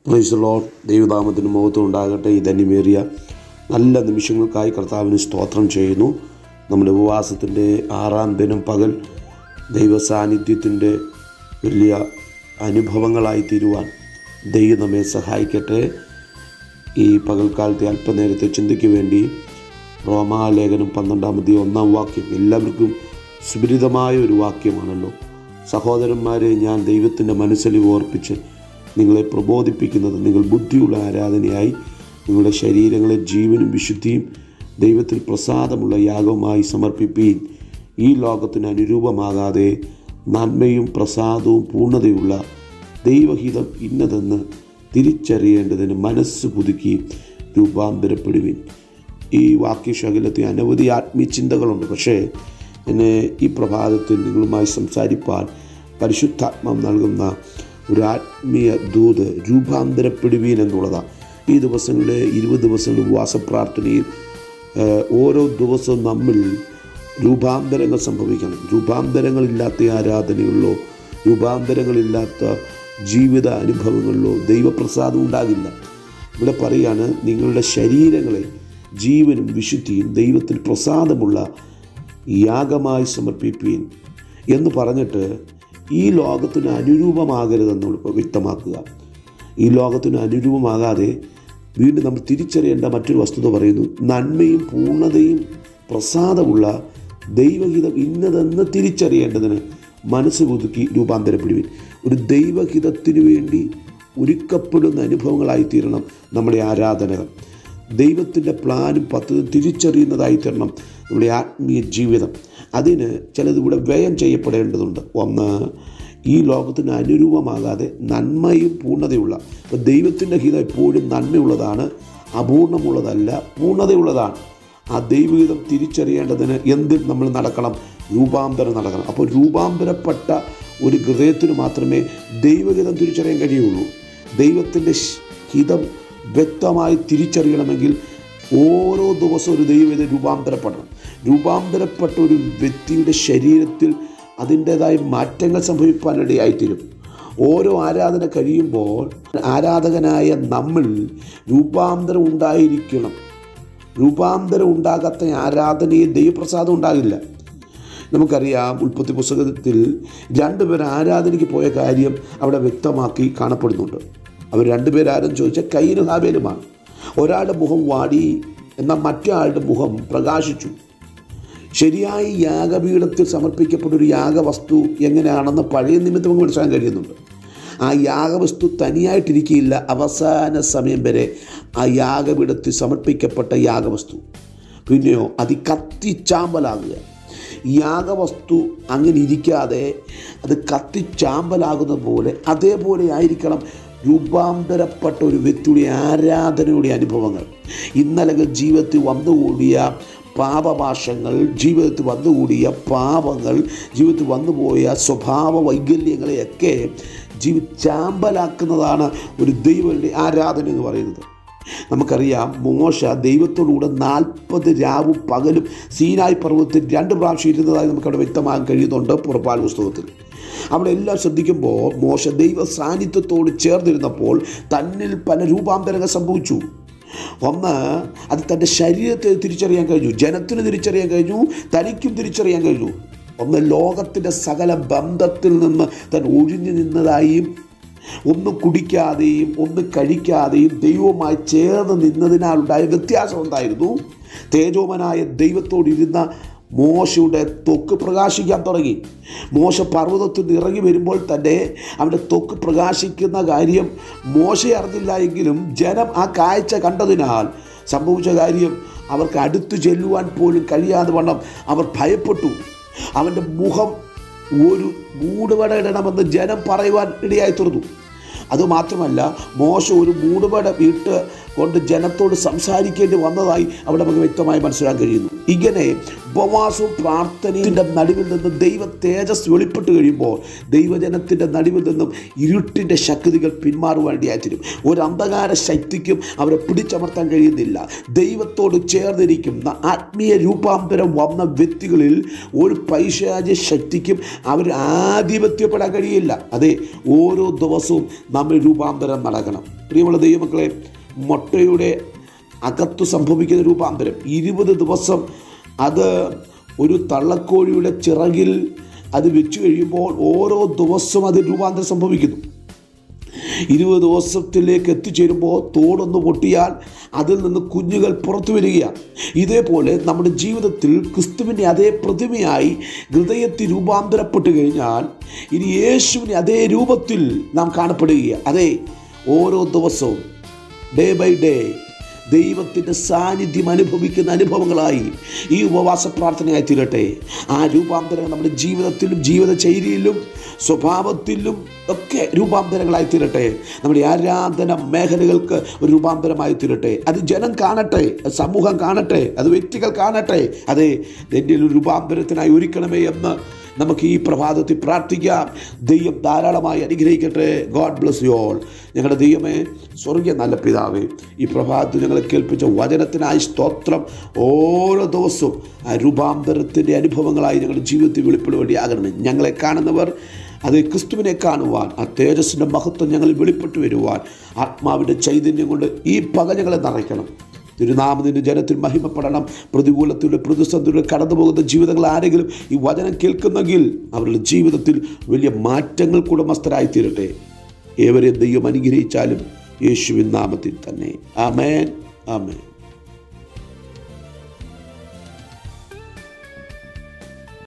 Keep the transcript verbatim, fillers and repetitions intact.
Praise the Lord. ദൈവനാമത്തിന് മഹത്വം ഉണ്ടാകട്ടെ. ഈ ധന്യമേറിയ നല്ല നിമിഷങ്ങൾക്കായി കർത്താവിന് സ്തോത്രം ചെയ്യുന്നു. നമ്മുടെ ഉപവാസത്തിൻ്റെ ആറാം ദിനം പകൽ ദൈവ സാന്നിധ്യത്തിൻ്റെ വലിയ അനുഭവങ്ങളായി തീരുവാൻ ദൈവം നമ്മെ സഹായിക്കട്ടെ. ഈ പകൽക്കാലത്തെ അല്പനേരത്തെ ചിന്തയ്ക്ക് വേണ്ടി റോമാലേഖനം പന്ത്രണ്ടാം അധ്യായം ഒന്നാം വാക്യം എല്ലാവർക്കും സുപരിതമായ ഒരു വാക്യമാണല്ലോ. സഹോദരന്മാരെ, ഞാൻ ദൈവത്തിൻ്റെ മനസ്സലിവ് ഓർപ്പിച്ച് നിങ്ങളെ പ്രബോധിപ്പിക്കുന്നത്, നിങ്ങൾ ബുദ്ധിയുള്ള ആരാധനയായി നിങ്ങളുടെ ശരീരങ്ങളെ ജീവനും വിശുദ്ധിയും ദൈവത്തിൽ പ്രസാദമുള്ള യാഗമായി സമർപ്പിപ്പീൻ. ഈ ലോകത്തിന് അനുരൂപമാകാതെ നന്മയും പ്രസാദവും പൂർണ്ണതയുള്ള ദൈവഹിതം ഇന്നതെന്ന് തിരിച്ചറിയേണ്ടതിന് മനസ്സ് പുതുക്കി രൂപാന്തരപ്പെടുവിൻ. ഈ വാക്യശകലത്തിൽ അനവധി ആത്മീയ ചിന്തകളുണ്ട്. പക്ഷേ എന്നെ ഈ പ്രഭാതത്തിൽ നിങ്ങളുമായി സംസാരിപ്പാൻ പരിശുദ്ധാത്മാവ് നൽകുന്ന ഒരു ആത്മീയ ദൂത് രൂപാന്തരപ്പെടുവീൻ എന്നുള്ളതാണ്. ഈ ദിവസങ്ങളിലെ ഇരുപത് ദിവസങ്ങൾ ഉപവാസ പ്രാർത്ഥനയിൽ ഓരോ ദിവസവും നമ്മൾ രൂപാന്തരങ്ങൾ സംഭവിക്കണം. രൂപാന്തരങ്ങളില്ലാത്ത ആരാധനകളിലോ രൂപാന്തരങ്ങളില്ലാത്ത ജീവിത അനുഭവങ്ങളിലോ ദൈവപ്രസാദം ഉണ്ടാകില്ല. ഇവിടെ പറയുകയാണ്, നിങ്ങളുടെ ശരീരങ്ങളെ ജീവനും വിശുദ്ധിയും ദൈവത്തിൽ പ്രസാദമുള്ള യാഗമായി സമർപ്പിപ്പീൻ എന്ന് പറഞ്ഞിട്ട് ഈ ലോകത്തിന് അനുരൂപമാകരുതെന്ന് വ്യക്തമാക്കുക. ഈ ലോകത്തിന് അനുരൂപമാകാതെ വീണ്ടും നമ്മൾ തിരിച്ചറിയേണ്ട മറ്റൊരു വസ്തുത പറയുന്നു, നന്മയും പൂർണ്ണതയും പ്രസാദമുള്ള ദൈവഹിതം ഇന്നതെന്ന് തിരിച്ചറിയേണ്ടതിന് മനസ്സ് പുതുക്കി രൂപാന്തരപ്പെടുവിൻ. ഒരു ദൈവഹിതത്തിനു വേണ്ടി ഒരുക്കപ്പെടുന്ന അനുഭവങ്ങളായി തീരണം നമ്മുടെ ആരാധനകൾ. ദൈവത്തിൻ്റെ പ്ലാനും പദ്ധതിയും തിരിച്ചറിയുന്നതായി തീരണം നമ്മുടെ ആത്മീയ ജീവിതം. അതിന് ചിലത് ഇവിടെ വ്യയം ചെയ്യപ്പെടേണ്ടതുണ്ട്. ഒന്ന്, ഈ ലോകത്തിന് അനുരൂപമാകാതെ നന്മയും പൂർണ്ണതയുള്ള, അപ്പോൾ ദൈവത്തിൻ്റെ ഹിതം എപ്പോഴും നന്മയുള്ളതാണ്, അപൂർണമുള്ളതല്ല, പൂർണ്ണതയുള്ളതാണ്. ആ ദൈവഹിതം തിരിച്ചറിയേണ്ടതിന് എന്തിൽ നമ്മൾ നടക്കണം? രൂപാന്തരം നടക്കണം. അപ്പോൾ രൂപാന്തരപ്പെട്ട ഒരു ഹൃദയത്തിന് മാത്രമേ ദൈവഹിതം തിരിച്ചറിയാൻ കഴിയുള്ളൂ. ദൈവത്തിൻ്റെ ഹിതം വ്യക്തമായി തിരിച്ചറിയണമെങ്കിൽ ഓരോ ദിവസവും ഒരു ദൈവഹിതം രൂപാന്തരപ്പെടണം. രൂപാന്തരപ്പെട്ട ഒരു വ്യക്തിയുടെ ശരീരത്തിൽ അതിൻ്റേതായ മാറ്റങ്ങൾ സംഭവിക്കാനിടയായിത്തീരും. ഓരോ ആരാധന കഴിയുമ്പോൾ ആരാധകനായ നമ്മൾ രൂപാന്തരം ഉണ്ടായിരിക്കണം. രൂപാന്തരം ഉണ്ടാകാത്ത ആരാധനയിൽ ദൈവപ്രസാദം ഉണ്ടാകില്ല. നമുക്കറിയാം, ഉൽപ്പത്തി പുസ്തകത്തിൽ രണ്ടുപേർ ആരാധനയ്ക്ക് പോയ കാര്യം അവിടെ വ്യക്തമാക്കി കാണപ്പെടുന്നുണ്ട്. അവർ രണ്ടുപേരാരും ചോദിച്ചാൽ കയീനും ഹാബേലുമാണ്. ഒരാളുടെ മുഖം വാടി, എന്നാൽ മറ്റേ ആളുടെ മുഖം പ്രകാശിച്ചു. ശരിയായി യാഗപീഠത്തിൽ സമർപ്പിക്കപ്പെട്ട ഒരു യാഗവസ്തു എങ്ങനെയാണെന്ന് പഴയ നിമിത്തം നമുക്ക് മനസ്സിലാക്കാൻ കഴിയുന്നുണ്ട്. ആ യാഗവസ്തു തനിയായിട്ടിരിക്കുകയില്ല, അവസാന സമയം വരെ ആ യാഗപീഠത്തിൽ സമർപ്പിക്കപ്പെട്ട യാഗവസ്തു പിന്നെയോ അത് കത്തിച്ചാമ്പലാകുക. യാഗവസ്തു അങ്ങനെ ഇരിക്കാതെ അത് കത്തിച്ചാമ്പലാകുന്ന പോലെ അതേപോലെ ആയിരിക്കണം രൂപാന്തരപ്പെട്ട ഒരു വ്യക്തിയുടെ ആരാധനയുടെ അനുഭവങ്ങൾ. ഇന്നലകൾ ജീവിതത്തിൽ വന്നുകൂടിയ പാപഭാഷങ്ങൾ, ജീവിതത്തിൽ വന്നുകൂടിയ പാപങ്ങൾ, ജീവിതത്തിൽ വന്നുപോയ സ്വഭാവ വൈകല്യങ്ങളെയൊക്കെ ജീവി ചാമ്പലാക്കുന്നതാണ് ഒരു ദൈവങ്ങളുടെ ആരാധന എന്ന് പറയുന്നത്. നമുക്കറിയാം, മോശ ദൈവത്തോടുകൂടെ നാൽപ്പത് രാവും പകലും സീനായി പർവ്വതത്തിൽ രണ്ട് പ്രാവശ്യം ഇരുന്നതായി നമുക്കവിടെ വ്യക്തമാക്കാൻ കഴിയുന്നുണ്ട് പുറപ്പാട് പുസ്തകത്തിൽ. അവിടെ എല്ലാം ശ്രദ്ധിക്കുമ്പോൾ മോശ ദൈവ സാന്നിധ്യത്തോട് ചേർന്നിരുന്നപ്പോൾ തന്നിൽ പല രൂപാന്തരങ്ങൾ സംഭവിച്ചു. ഒന്ന്, അത് തൻ്റെ ശരീരത്തെ തിരിച്ചറിയാൻ കഴിഞ്ഞു, ജനത്തിന് തിരിച്ചറിയാൻ കഴിഞ്ഞു, തനിക്കും തിരിച്ചറിയാൻ കഴിഞ്ഞു. ഒന്ന്, ലോകത്തിൻ്റെ സകല ബന്ധത്തിൽ നിന്ന് താൻ ഒഴിഞ്ഞു നിന്നതായും ഒന്നും കുടിക്കാതെയും ഒന്നും കഴിക്കാതെയും ദൈവവുമായി ചേർന്ന് നിന്നതിനാലുണ്ടായ വ്യത്യാസം ഉണ്ടായിരുന്നു. തേജോമനായ ദൈവത്തോടിരുന്ന മോശയുടെ ത്വക്ക് പ്രകാശിക്കാൻ തുടങ്ങി. മോശ പർവ്വതത്തിൽ നിന്ന് ഇറങ്ങി വരുമ്പോൾ തന്നെ അവൻ്റെ ത്വക്ക് പ്രകാശിക്കുന്ന കാര്യം മോശ അറിഞ്ഞില്ല എങ്കിലും ജനം ആ കാഴ്ച കണ്ടതിനാൽ സംഭവിച്ച കാര്യം അവർക്ക് അടുത്തു ചെല്ലുവാൻ പോലും കഴിയാതെ വണ്ണം അവർ ഭയപ്പെട്ടു. അവൻ്റെ മുഖം ഒരു മൂടുപട ഇടണമെന്ന് ജനം പറയുവാൻ ഇടയായി തീർന്നു. അതുമാത്രമല്ല, മോശ ഒരു മൂടുപട ഇട്ട് കൊണ്ട് ജനത്തോട് സംസാരിക്കേണ്ടി വന്നതായി അവിടെ നമുക്ക് വ്യക്തമായി മനസ്സിലാക്കാൻ കഴിയുന്നു. ഇങ്ങനെ ഉപവാസവും പ്രാർത്ഥനയുടെ നടുവിൽ നിന്നും ദൈവ തേജസ് വെളിപ്പെട്ട് കഴിയുമ്പോൾ ദൈവജനത്തിൻ്റെ നടുവിൽ നിന്നും ഇരുട്ടിൻ്റെ ശക്തികൾ പിന്മാറുവാണ്ടിയായിത്തീരും. ഒരു അന്ധകാര ശക്തിക്കും അവരെ പിടിച്ചമർത്താൻ കഴിയുന്നില്ല. ദൈവത്തോട് ചേർന്നിരിക്കുന്ന ആത്മീയ രൂപാന്തരം വന്ന വ്യക്തികളിൽ ഒരു പൈശാചിക ശക്തിക്കും അവർ ആധിപത്യപ്പെടാൻ കഴിയില്ല. അതെ, ഓരോ ദിവസവും നമ്മൾ രൂപാന്തരം നടക്കണം. പ്രിയമുള്ള ദൈവമക്കളെ, മുട്ടയുടെ അകത്തു സംഭവിക്കുന്ന രൂപാന്തരം ഇരുപത് ദിവസം അത് ഒരു തള്ളക്കോഴിയുടെ ചിറകിൽ അത് വെച്ചു കഴിയുമ്പോൾ ഓരോ ദിവസവും അത് രൂപാന്തരം സംഭവിക്കുന്നു. ഇരുപത് ദിവസത്തിലേക്ക് എത്തിച്ചേരുമ്പോൾ തോടൊന്ന് പൊട്ടിയാൽ അതിൽ നിന്ന് കുഞ്ഞുകൾ പുറത്തു വരികയാണ്. ഇതേപോലെ നമ്മുടെ ജീവിതത്തിൽ ക്രിസ്തുവിൻ്റെ അതേ പ്രതിമയായി ഹൃദയത്തിൽ രൂപാന്തരപ്പെട്ട് കഴിഞ്ഞാൽ ഇനി യേശുവിൻ്റെ അതേ രൂപത്തിൽ നാം കാണപ്പെടുകയാണ്. അതെ, ഓരോ ദിവസവും ഡേ ബൈ ഡേ ദൈവത്തിൻ്റെ സാന്നിധ്യം അനുഭവിക്കുന്ന അനുഭവങ്ങളായി ഈ ഉപവാസ പ്രാർത്ഥനയായി തീരട്ടെ. ആ രൂപാന്തരങ്ങൾ നമ്മുടെ ജീവിതത്തിലും ജീവിതചര്യയിലും സ്വഭാവത്തിലും ഒക്കെ രൂപാന്തരങ്ങളായി തീരട്ടെ. നമ്മുടെ ആരാധന മേഖലകൾക്ക് ഒരു രൂപാന്തരമായി തീരട്ടെ. അത് ജനം കാണട്ടെ, സമൂഹം കാണട്ടെ, അത് വ്യക്തികൾ കാണട്ടെ. അതെ, എൻ്റെ ഒരു രൂപാന്തരത്തിനായി ഒരുക്കണമേ എന്ന് നമുക്ക് ഈ പ്രഭാതത്തിൽ പ്രാർത്ഥിക്കാം. ദൈവം ധാരാളമായി അനുഗ്രഹിക്കട്ടെ. God bless you all. ഞങ്ങളുടെ ദൈവമേ, സ്വർഗീയ നല്ല പിതാവേ, ഈ പ്രഭാതത്തിൽ ഞങ്ങളെ കേൾപ്പിച്ച വചനത്തിനായി സ്തോത്രം. ഓരോ ദിവസവും ആ രൂപാന്തരത്തിൻ്റെ അനുഭവങ്ങളായി ഞങ്ങളുടെ ജീവിതത്തിൽ വെളിപ്പെടുവേണ്ടിയാകണമേ. ഞങ്ങളെ കാണുന്നവർ അത് ക്രിസ്തുവിനെ കാണുവാൻ, ആ തേജസ്സിൻ്റെ മഹത്വം ഞങ്ങളിൽ വെളിപ്പെട്ടു വരുവാൻ ആത്മാവിൻ്റെ ചൈതന്യം കൊണ്ട് ഈ പക ഞങ്ങളെ നിറയ്ക്കണം. തിരുനാമത്തിൻ്റെ ജനത്തിൽ മഹിമപ്പെടണം. പ്രതികൂലത്തിലൂടെ പ്രതിസന്ധിയിലൂടെ കടന്നു പോകുന്ന ജീവിതങ്ങൾ ആരെങ്കിലും ഈ വചനം കേൾക്കുന്നെങ്കിൽ അവരുടെ ജീവിതത്തിൽ വലിയ മാറ്റങ്ങൾക്ക് ഉടമസ്ഥരായി തീരട്ടെ. ഏവരെയും ദൈവം അനുഗ്രഹിച്ചാലും യേശുവിൻ നാമത്തിൽ തന്നെ. ആമേൻ, ആമേൻ.